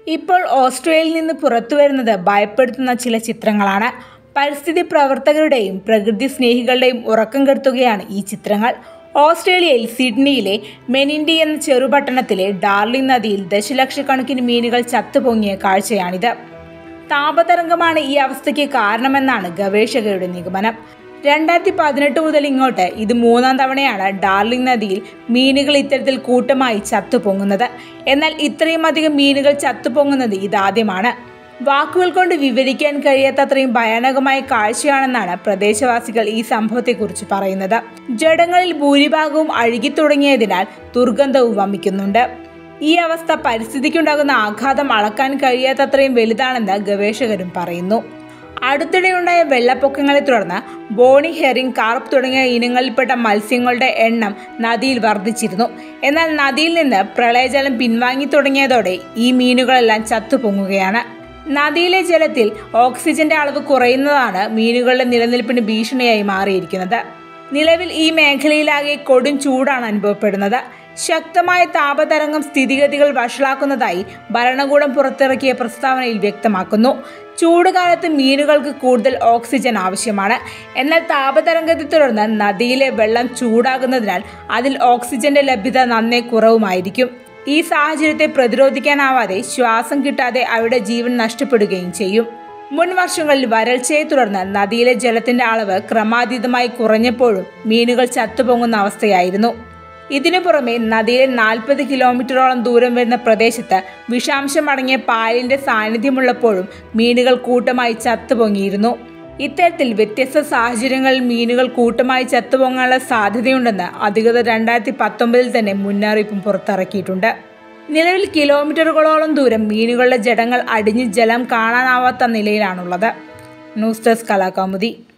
ഇപ്പോൾ ഓസ്ട്രേലിയയിൽ നിന്ന് പുറത്തുവരുന്നത് ഭയപ്പെടുത്തുന്ന ചില ചിത്രങ്ങളാണ്. പരിസ്ഥിതി പ്രവർത്തകരുടെയും പ്രകൃതി സ്നേഹികളുടെയും ഉറക്കം കെടുത്തുകയാണ് ഈ ചിത്രങ്ങൾ. ഓസ്ട്രേലിയയിൽ സിഡ്നിയിലെ മെനിൻഡി എന്ന ചെറുപട്ടണത്തിലെ ഡാർലിംഗ് നദിയിൽ ദശലക്ഷക്കണക്കിന് മീനുകൾ ചത്തുപൊങ്ങിയ കാഴ്ചയാണിത്. താപതരംഗമാണ് ഈ അവസ്ഥയ്ക്ക് കാരണമെന്നാണ് ഗവേഷകരുടെ നിഗമനം. 2018 മുതൽ ഇങ്ങോട്ട് ഇത് 3-ാം തവണയാണ് ഡാർലിംഗ് നദിയിൽ മീനുകൾ ഇത്തരത്തിൽ കൂട്ടമായി ചത്തുപൊങ്ങുന്നത്. എന്നാൽ ഇത്രയും അധികം മീനുകൾ ചത്തുപൊങ്ങുന്നത് ഇതാദ്യമാണ്. വാക്കുകൾ കൊണ്ട് വിവരിക്കാൻ കഴിയാത്തത്രയും ഭയാനകമായ കാഴ്ചയാണെന്നാണ് പ്രദേശവാസികൾ ഈ സംഭവത്തെക്കുറിച്ച് പറയുന്നത്. ജഡങ്ങളിൽ ഭൂരിഭാഗവും അഴുകിത്തുടങ്ങിയതിനാൽ ദുർഗന്ധവും വമിക്കുന്നുണ്ട്. ഈ അവസ്ഥ പരിസ്ഥിതിക്കുണ്ടാകുന്ന ആഘാതം അളക്കാൻ കഴിയാത്തത്രയും വലുതാണെന്ന് ഗവേഷകരും പറയുന്നു. അടുത്തിടെയുണ്ടായ വെള്ളപ്പൊക്കങ്ങളെ തുടർന്ന് ബോണി, ഹെറിംഗ്, കാർപ്പ് തുടങ്ങിയ ഇനങ്ങളിൽപ്പെട്ട മത്സ്യങ്ങളുടെ എണ്ണം നദിയിൽ വർദ്ധിച്ചിരുന്നു. എന്നാൽ നദിയിൽ നിന്ന് പ്രളയജലം പിൻവാങ്ങി തുടങ്ങിയതോടെ ഈ മീനുകളെല്ലാം ചത്തുപൊങ്ങുകയാണ്. നദിയിലെ ജലത്തിൽ ഓക്സിജന്റെ അളവ് കുറയുന്നതാണ് മീനുകളുടെ നിലനിൽപ്പിന് ഭീഷണിയായി മാറിയിരിക്കുന്നത്. നിലവിൽ ഈ മേഖലയിലാകെ കൊടും ചൂടാണ് അനുഭവപ്പെടുന്നത്. ശക്തമായ താപതരംഗം സ്ഥിതിഗതികൾ വഷളാക്കുന്നതായി ഭരണകൂടം പുറത്തിറക്കിയ പ്രസ്താവനയിൽ വ്യക്തമാക്കുന്നു. ചൂടുകാലത്ത് മീനുകൾക്ക് കൂടുതൽ ഓക്സിജൻ ആവശ്യമാണ്. എന്നാൽ താപതരംഗത്തെ തുടർന്ന് നദിയിലെ വെള്ളം ചൂടാകുന്നതിനാൽ അതിൽ ഓക്സിജന്റെ ലഭ്യത നന്നേ കുറവുമായിരിക്കും. ഈ സാഹചര്യത്തെ പ്രതിരോധിക്കാനാവാതെ ശ്വാസം കിട്ടാതെ അവയുടെ ജീവൻ നഷ്ടപ്പെടുകയും ചെയ്യും. മുൻ വർഷങ്ങളിൽ വരൾച്ചയെ തുടർന്ന് നദിയിലെ ജലത്തിന്റെ അളവ് ക്രമാതീതമായി കുറഞ്ഞപ്പോഴും മീനുകൾ ചത്തുപൊങ്ങുന്ന അവസ്ഥയായിരുന്നു. ഇതിനു പുറമെ നദിയിലെ 40 കിലോമീറ്ററോളം ദൂരം വരുന്ന പ്രദേശത്ത് വിഷാംശം അടങ്ങിയ പാലിന്റെ സാന്നിധ്യമുള്ളപ്പോഴും മീനുകൾ കൂട്ടമായി ചത്തുപൊങ്ങിയിരുന്നു. ഇത്തരത്തിൽ വ്യത്യസ്ത സാഹചര്യങ്ങളിൽ മീനുകൾ കൂട്ടമായി ചത്തുപൊങ്ങാനുള്ള സാധ്യതയുണ്ടെന്ന് അധികൃതർ 2019 തന്നെ മുന്നറിയിപ്പും പുറത്തിറക്കിയിട്ടുണ്ട്. നിലവിൽ കിലോമീറ്ററുകളോളം ദൂരം മീനുകളുടെ ജഡങ്ങൾ അടിഞ്ഞ് ജലം കാണാനാവാത്ത നിലയിലാണുള്ളത്. News desk Kalakaumudi.